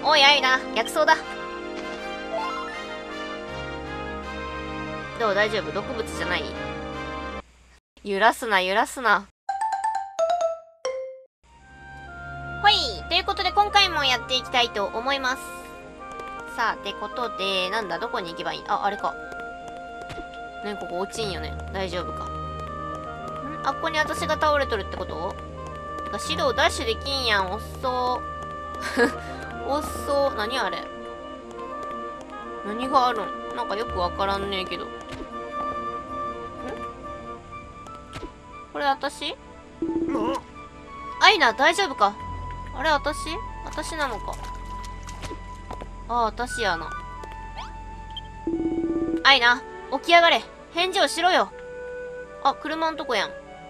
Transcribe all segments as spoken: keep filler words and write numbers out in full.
おい、あゆな、薬草だ。どう、大丈夫？毒物じゃない？揺らすな、揺らすな。ほい。ということで、今回もやっていきたいと思います。さあ、ってことで、なんだ、どこに行けばいい？あ、あれか。ね、ここ落ちんよね。大丈夫か。んあ、ここに私が倒れとるってこと？てか、指導ダッシュできんやん。おっそう。おっそう。何あれ？何があるん？なんかよくわからんねえけど。ん？これ私？アイナ、大丈夫か？あれ、私？私なのか。ああ、私やな。アイナ、起き上がれ。返事をしろよ。あ、車んとこやん。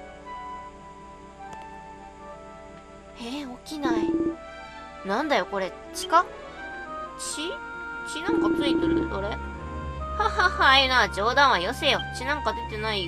えー、起きない。なんだよ、これ。血か？血？血なんかついてる？どれ？ははは、アイナ、冗談はよせよ。血なんか出てないよ。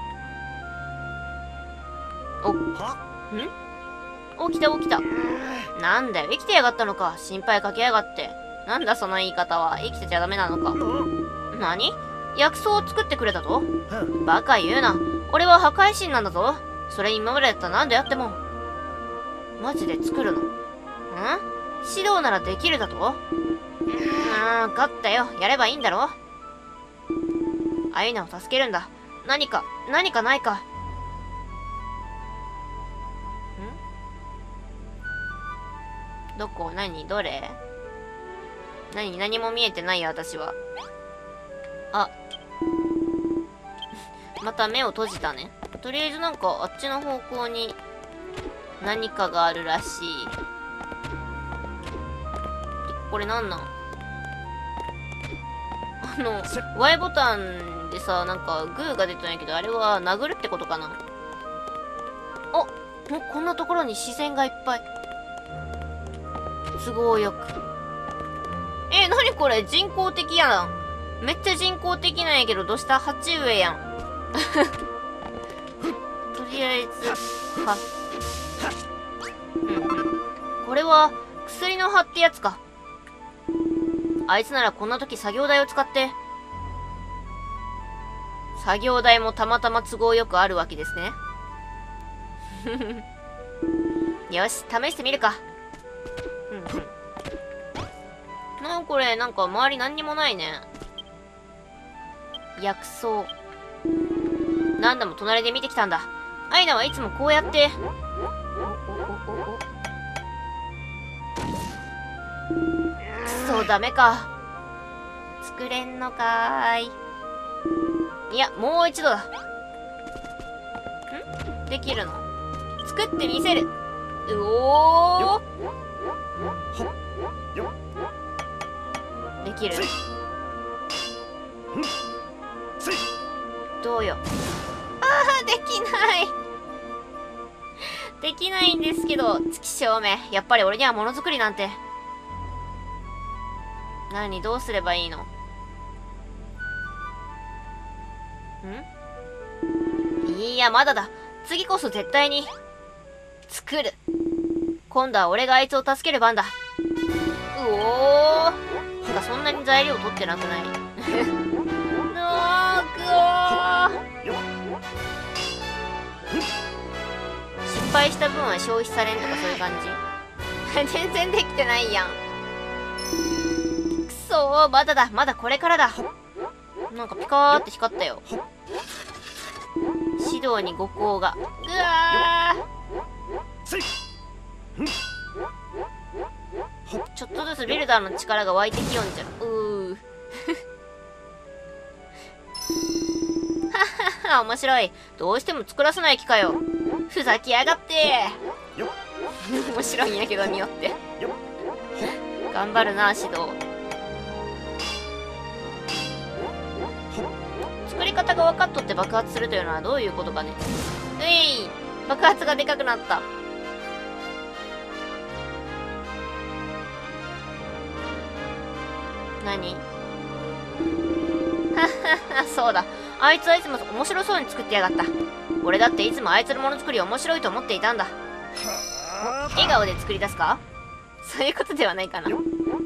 お、ん？起きた起きた。なんだよ、生きてやがったのか。心配かけやがって。なんだその言い方は。生きてちゃダメなのか。何？薬草を作ってくれたと？バカ言うな。俺は破壊神なんだぞ。それ今までやったら何でやっても。マジで作るの？ん？指導ならできるだと？うーん、分かったよ。やればいいんだろ？アイナを助けるんだ。何か、何かないか。ん？どこ？何？どれ？何？何も見えてないよ、私は。あ。また目を閉じたね。とりあえずなんか、あっちの方向に何かがあるらしい。これなんなん？あの、Y ボタンでさ、なんかグーが出てないけど、あれは殴るってことかな？お！こんなところに視線がいっぱい。都合よく。え、なにこれ？人工的やん。めっちゃ人工的なんやけど、どうした？鉢植えやん。とりあえず、は。うん。これは、薬の葉ってやつか。あいつならこんな時作業台を使って。作業台もたまたま都合よくあるわけですね。よし、試してみるか。うんうん。なあ、これ、なんか周り何にもないね。薬草。何度も隣で見てきたんだ。アイナはいつもこうやって。くそ、ダメか。作れんのかーい。いや、もう一度だ。ん？できるの？作ってみせる。うおー。できる。どうよ。ああ、できない。できないんですけど、月証明。やっぱり俺にはものづくりなんて。何？どうすればいいの？ん？いや、まだだ。次こそ絶対に。作る。今度は俺があいつを助ける番だ。うおー。てか、そんなに材料取ってなくない？あー、くおー。失敗した分は消費されんとかそういう感じ？全然できてないやん。くそー、まだだ、まだこれからだ。なんかピカーって光ったよ。指導に五光が。うわー。ちょっとずつビルダーの力が湧いてきよんじゃん。うー。はっはっは、面白い。どうしても作らせない気かよ。ふざけやがって。面白いんやけどによって。頑張るな、指導。作り方が分かっとって爆発するというのはどういうことかね。うい、爆発がでかくなった。何？はっはっは、そうだ。あいつはいつも面白そうに作ってやがった。俺だっていつもあいつのものづくり面白いと思っていたんだ。笑顔で作り出すか？そういうことではないかな。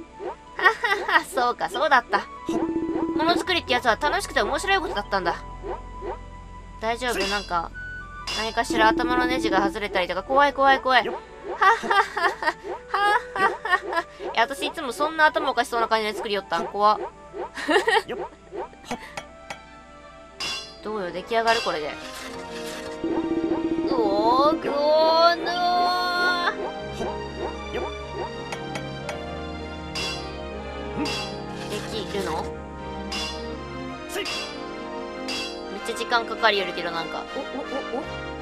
はは、そうか、そうだった。ものづくりってやつは楽しくて面白いことだったんだ。大丈夫？なんか、何かしら頭のネジが外れたりとか、怖い怖い怖い。はっはっはっは、はっはっはっは。え、私いつもそんな頭おかしそうな感じで作りよったん？怖っ。どうよ、出来上がるこれで。うおー、ぐおーぬー。できるの？めっちゃ時間かかりよるけど、なんか。お、お、お、お。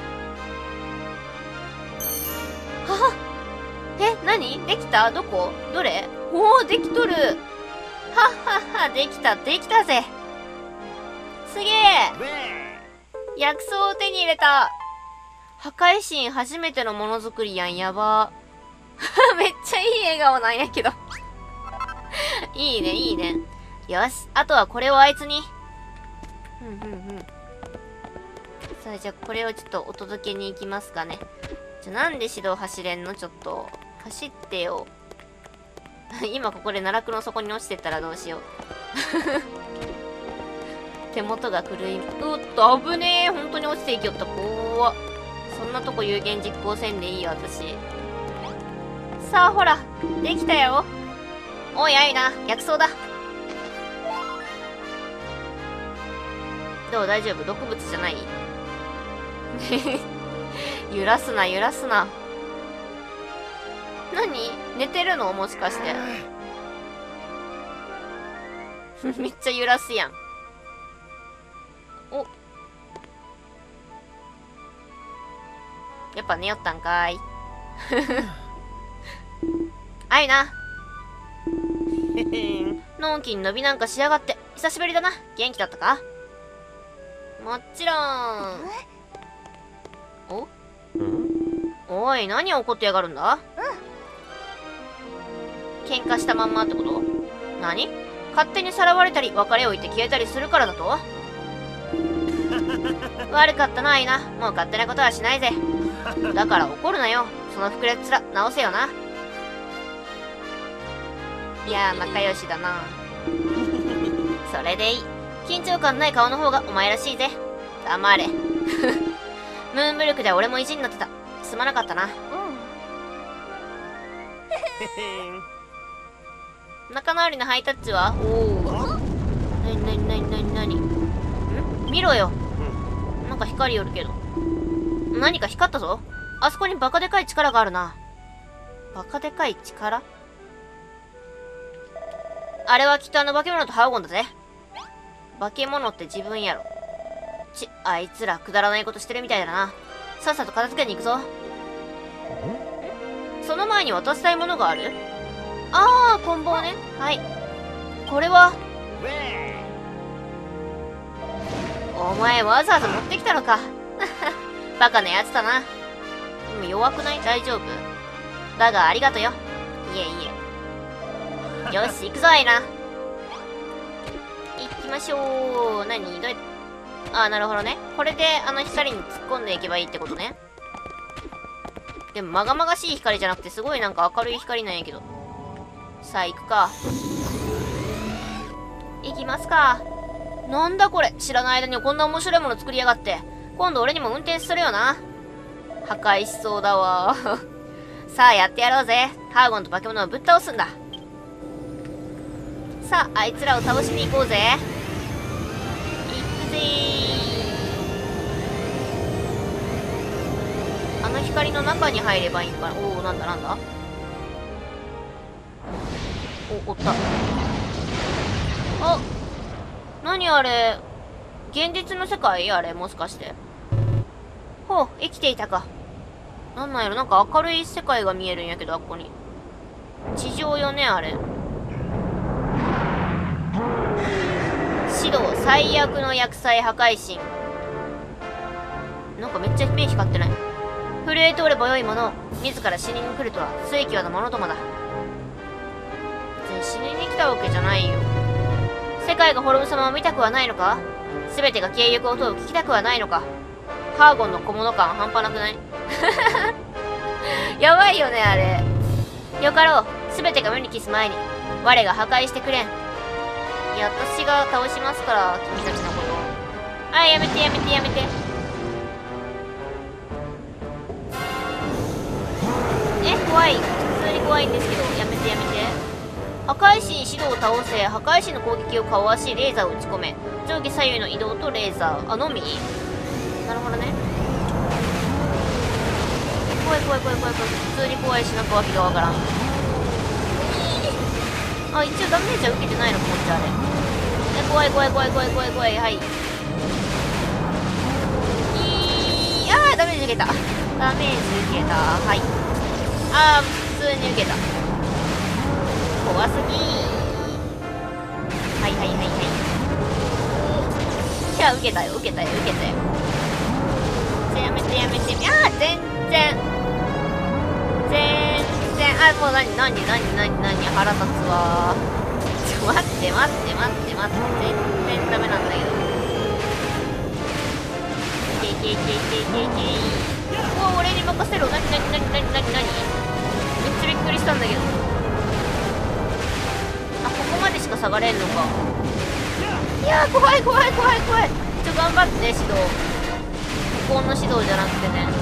はは。え、何？できた？どこ？どれ？おー、できとる。はっはっは、できた、できたぜ。すげえ。薬草を手に入れた。破壊神初めてのものづくりやん、やば。めっちゃいい笑顔なんやけど。いいね、いいね。よし、あとはこれをあいつに。ふんふんふん。さあ、じゃあこれをちょっとお届けに行きますかね。じゃあなんで指導走れんの？ちょっと。走ってよ。今ここで奈落の底に落ちてったらどうしよう。手元が狂い、うっと、危ねえ。本当に落ちていきよった。怖っ。そんなとこ有言実行せんでいいよ、私。さあ、ほら。できたよ。おい、あいな。薬草だ。どう？大丈夫？毒物じゃない？揺らすな、揺らすな。何？寝てるの？もしかして。めっちゃ揺らすやん。お。やっぱ寝よったんかい。あいな。のんきに伸びなんかしやがって。久しぶりだな。元気だったか？もちろん。お？おい、何怒ってやがるんだ？喧嘩したまんまってこと？何？勝手にさらわれたり、別れを言って消えたりするからだと？悪かったな、あいな。もう勝手なことはしないぜ。だから怒るなよ。その膨れつら、直せよな。いやー、仲良しだな。それでいい。緊張感ない顔の方がお前らしいぜ。黙れ。ムーンブルクで俺も意地になってた。すまなかったな。仲直りのハイタッチは？おお。なになになになになに？ん？見ろよ。なんか光よるけど。何か光ったぞ。あそこにバカでかい力があるな。バカでかい力？あれはきっとあの化け物とハウゴンだぜ。化け物って自分やろ。ち、あいつらくだらないことしてるみたいだな。さっさと片付けに行くぞ。その前に渡したいものがある？ああ、棍棒ね。はい。これは。お前わざわざ持ってきたのか。バカなやつだな。でも弱くない？大丈夫？だがありがとよ。いえいえ。よし、行くぞ、アイナ。行きましょう。何？どうやって。ああ、なるほどね。これであの光に突っ込んでいけばいいってことね。でも、まがまがしい光じゃなくて、すごいなんか明るい光なんやけど。さあ、行くか。行きますか。なんだこれ。知らない間にこんな面白いもの作りやがって。今度俺にも運転するよな。破壊しそうだわ。さあ、やってやろうぜ。ハーゴンと化け物をぶっ倒すんだ。さあ、あいつらを倒しに行こうぜ。行くぜー。あの光の中に入ればいいんかな。おお、なんだなんだ。お、おった。あ、何あれ。現実の世界？あれ、もしかして。ほう、生きていたか。なんなんやろ、なんか明るい世界が見えるんやけど、あっこに。地上よね、あれ。指導最悪の薬剤破壊神。なんかめっちゃ目光ってない。震え通ればよいものを自ら死にに来るとは末際の者どもだ。別に死にに来たわけじゃないよ。世界が滅ぶ様を見たくはないのか？全てが消えゆく音を聞きたくはないのか？ハーゴンの小物感半端なくない？やばいよね、あれ。よかろう。 全てが無に帰す前に我が破壊してくれん。いや、私が倒しますから、君たちのこと。あ、やめてやめてやめて。え、怖い。普通に怖いんですけど、やめてやめて。破壊神シドを倒せ。破壊神の攻撃をかわし、レーザーを打ち込め。上下左右の移動とレーザー。あ、のみ？なるほどね。怖い怖い怖い怖い怖い。普通に怖いし、なんかわけがわからん。あ、一応ダメージは受けてないのか、こっちあれ。え、怖い怖い怖い怖い怖い怖い。はい。いー、あー、ダメージ受けた。ダメージ受けた。はい。あー、普通に受けた。怖すぎー。はいはいはいはい。いや、受けたよ、受けたよ、受けたよ。やめてやめて。あー、全然。全然。あ、もう何、何、何、何、何、腹立つわー。ちょ、待って待って待って待って。全然ダメなんだけど。けいけいけいけいけいけい。うわ、俺に任せろ。何、何、何、何、何、何。めっちゃびっくりしたんだけど。あ、ここまでしか下がれんのか。いやー、怖い怖い怖い怖い。ちょ、頑張って、指導。向こうの指導じゃなくてね。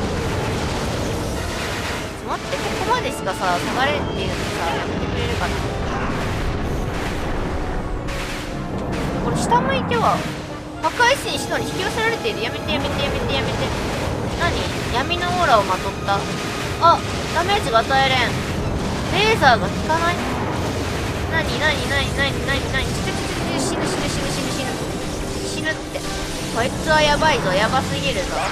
ちょ、待って、ここまでしかさ、下がれんっていうのさ、やめてくれるかな。これ、下向いては、破壊神指導に引き寄せられている。やめてやめてやめてやめて。何？闇のオーラをまとった。あ、ダメージが与えれん。レーザーが効かない。なになになになになになに。ちょちょちょちょ、死ぬ死ぬ死ぬ死ぬ死ぬ死ぬって。こいつはやばいぞ。やばすぎるぞ。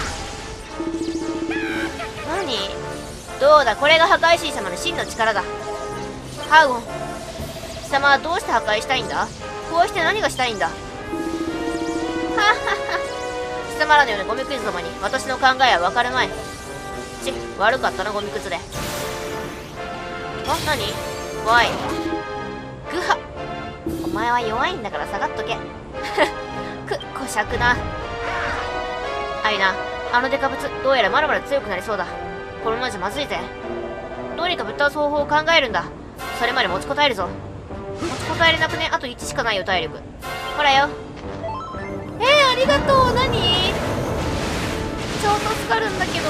なに？どうだ、これが破壊神様の真の力だ。ハーゴン、貴様はどうして破壊したいんだ？こうして何がしたいんだ？はっはっは。貴様らのようなゴミクズ様に私の考えはわかるまい。ち、悪かったな、ゴミクズで。あ、なに？おい。グハ。お前は弱いんだから下がっとけ。く、こしゃくな。はいな、あのデカブツ、どうやらまだまだ強くなりそうだ。このままじゃまずいぜ。どうにかぶっ倒す方法を考えるんだ。それまで持ちこたえるぞ。持ちこたえれなくね？あといちしかないよ、体力。ほらよ。えー、ありがとう。何？超助かるんだけど。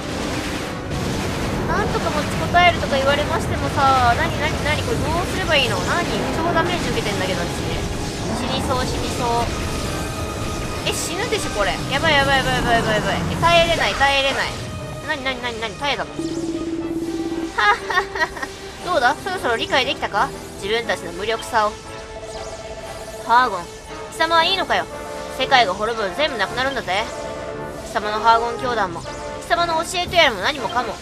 なんとか持ちこたえるとか言われましてもさ、なになになにこれどうすればいいの？なに超ダメージ受けてんだけど、私。死にそう、死にそう。え、死ぬでしょ、これ。やばいやばいやばいやばいやばいやばい。え、耐えれない、耐えれない。なになになになに耐えたの？はっはっは。どうだ？そろそろ理解できたか？自分たちの無力さを。ハーゴン、貴様はいいのかよ。世界が滅ぶの全部なくなるんだぜ。貴様のハーゴン教団も、貴様の教えとやらも何もかも。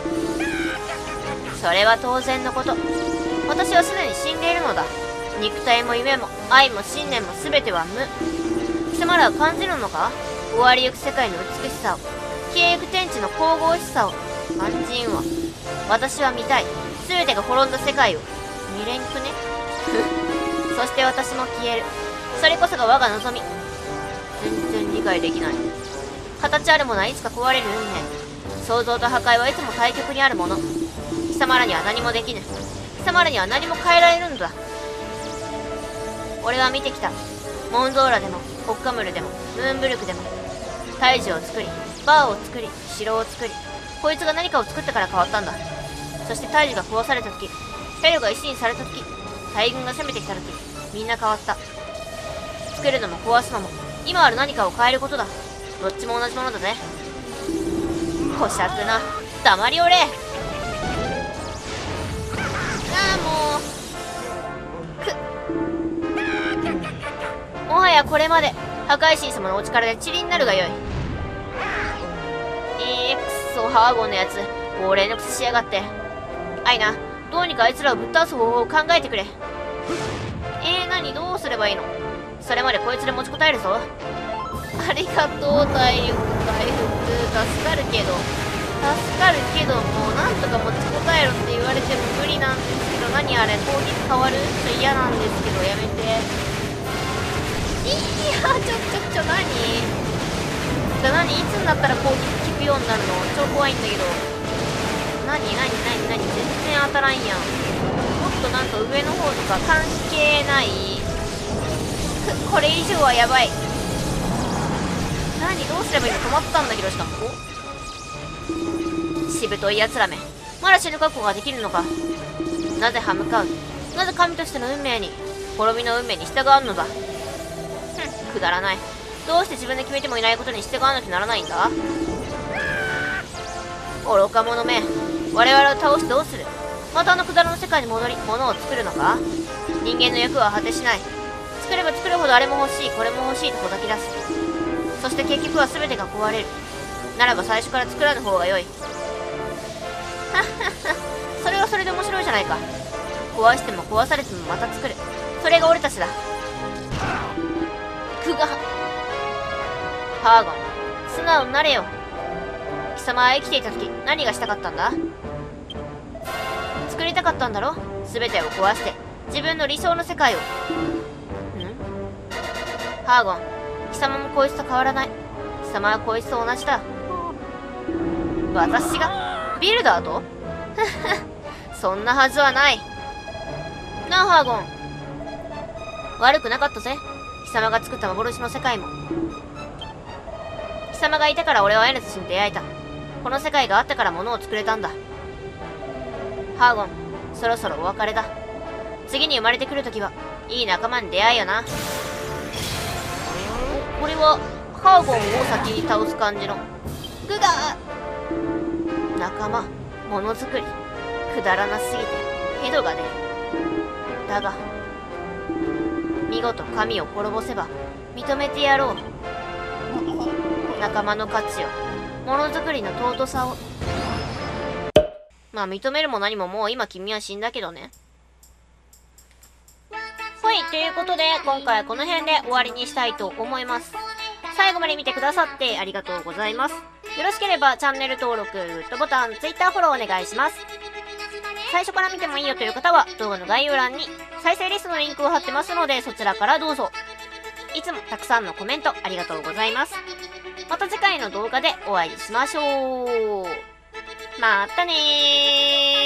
それは当然のこと。私はすでに死んでいるのだ。肉体も夢も愛も信念も全ては無。貴様らは感じるのか？終わりゆく世界の美しさを、消えゆく天地の神々しさを感じんわ。私は見たい。全てが滅んだ世界を。見れんくね。そして私も消える。それこそが我が望み。全然理解できない。形あるものはいつか壊れる運命。創造と破壊はいつも対極にあるもの。貴様らには何もできぬ。貴様らには何も変えられるのだ。俺は見てきた。モンゾーラでもホッカムルでもムーンブルクでも大樹を作り、バーを作り、城を作り、こいつが何かを作ったから変わったんだ。そして大樹が壊された時、ヘルが石にされた時、大軍が攻めてきた時、みんな変わった。作るのも壊すのも今ある何かを変えることだ。どっちも同じものだぜ。こしゃくな。黙りおれ。ああ、もうくもはやこれまで破壊神様のお力で塵になるがよい。えー、くそハーゴンのやつ、亡霊のくせしやがって。あいな、どうにかあいつらをぶっ倒す方法を考えてくれ。えー、何どうすればいいの？それまでこいつで持ちこたえるぞ。ありがとう、体力回復。助かるけど助かるけどもうなんとか持ちこたえろって言われても無理なんですけど。何あれ、攻撃変わる？ちょ嫌なんですけどやめて。いやちょちょちょ何何いつになったら攻撃効くようになるの？超怖いんだけど。何何何何全然当たらんやん。 となんと上の方とか関係ない。これ以上はやばい。何どうすればいいの？止まったんだけど、しかもおしぶとい奴らめ、まだ死ぬ覚悟ができるのか。なぜ歯向かう？なぜ神としての運命に、滅びの運命に従うのだ。ふん、くだらない。どうして自分で決めてもいないことに従わなきゃならないんだ。愚か者め、我々を倒してどうする？またあのくだらの世界に戻り物を作るのか？人間の欲は果てしない。作れば作るほどあれも欲しいこれも欲しいとほざき出す。そして結局は全てが壊れる。ならば最初から作らぬ方が良い。はっはっは、それはそれで面白いじゃないか。壊しても壊されてもまた作る、それが俺たちだ。くがハーゴン、素直になれよ。貴様は生きていた時何がしたかったんだ？作りたかったんだろ？全てを壊して自分の理想の世界を。ん？ハーゴン、貴様もこいつと変わらない。貴様はこいつと同じだ。私がビルダーと？そんなはずはない。なあハーゴン、悪くなかったぜ。貴様が作った幻の世界も。貴様がいたから俺はエネスに出会えた。この世界があったから物を作れたんだ。ハーゴン、そろそろお別れだ。次に生まれてくるときはいい仲間に出会えよな。お、これはハーゴンを先に倒す感じの。グガー、仲間、ものづくり、くだらなすぎてヘドが出る。だが見事神を滅ぼせば認めてやろう。仲間の価値を、ものづくりの尊さを。まあ認めるも何ももう今君は死んだけどね。はい、ということで今回はこの辺で終わりにしたいと思います。最後まで見てくださってありがとうございます。よろしければチャンネル登録、グッドボタン、Twitter フォローお願いします。最初から見てもいいよという方は動画の概要欄に再生リストのリンクを貼ってますのでそちらからどうぞ。いつもたくさんのコメントありがとうございます。また次回の動画でお会いしましょう。またねー。